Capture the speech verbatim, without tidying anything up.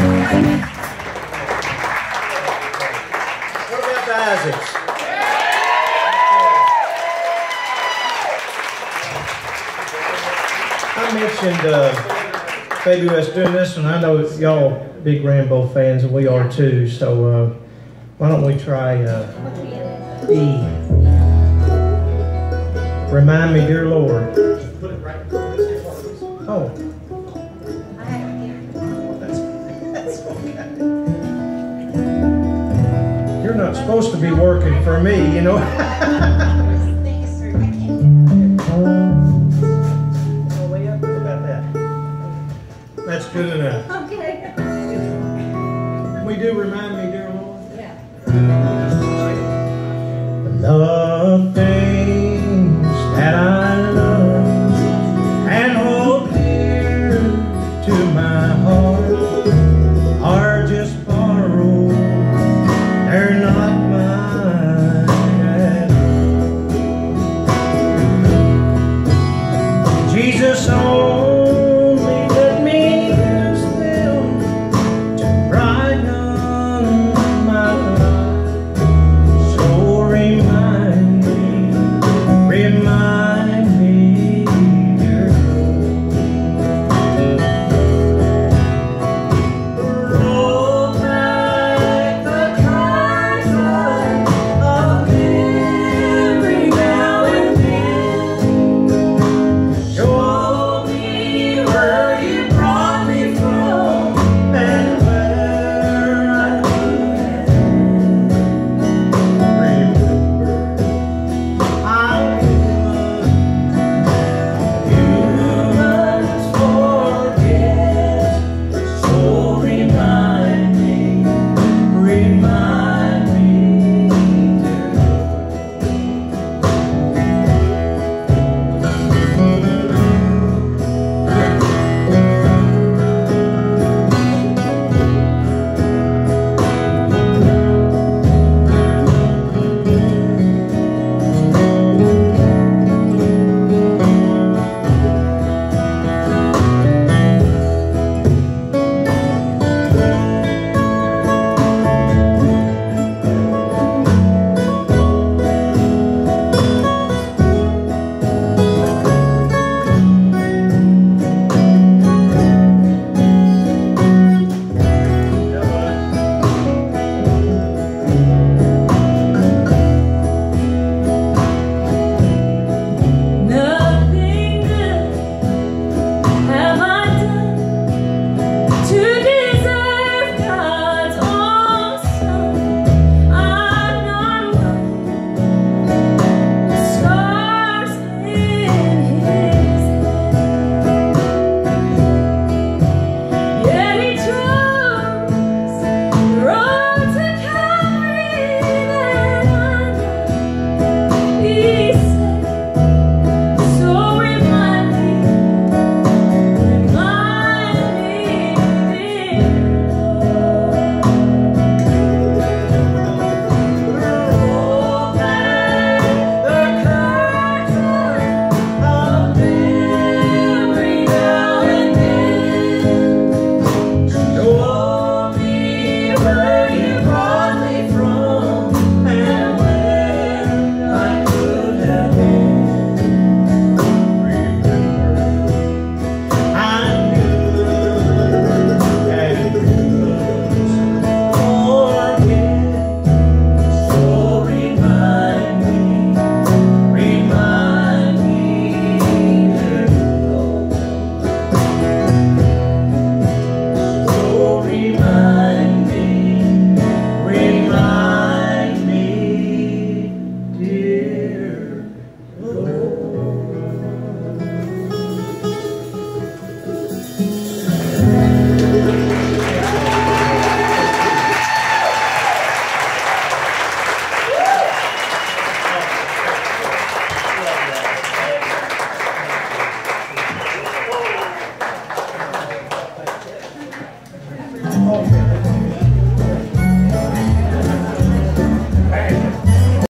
What about the Isaacs? I mentioned uh, Baby was doing this one. I know y'all big Rambo fans, and we are too. So uh, why don't we try uh, E? Remind me, dear Lord. Oh. That's, that's okay. You're not supposed to be working for me, you know. That's good enough. Okay. We do remind me, dear Lord. Yeah. Nothing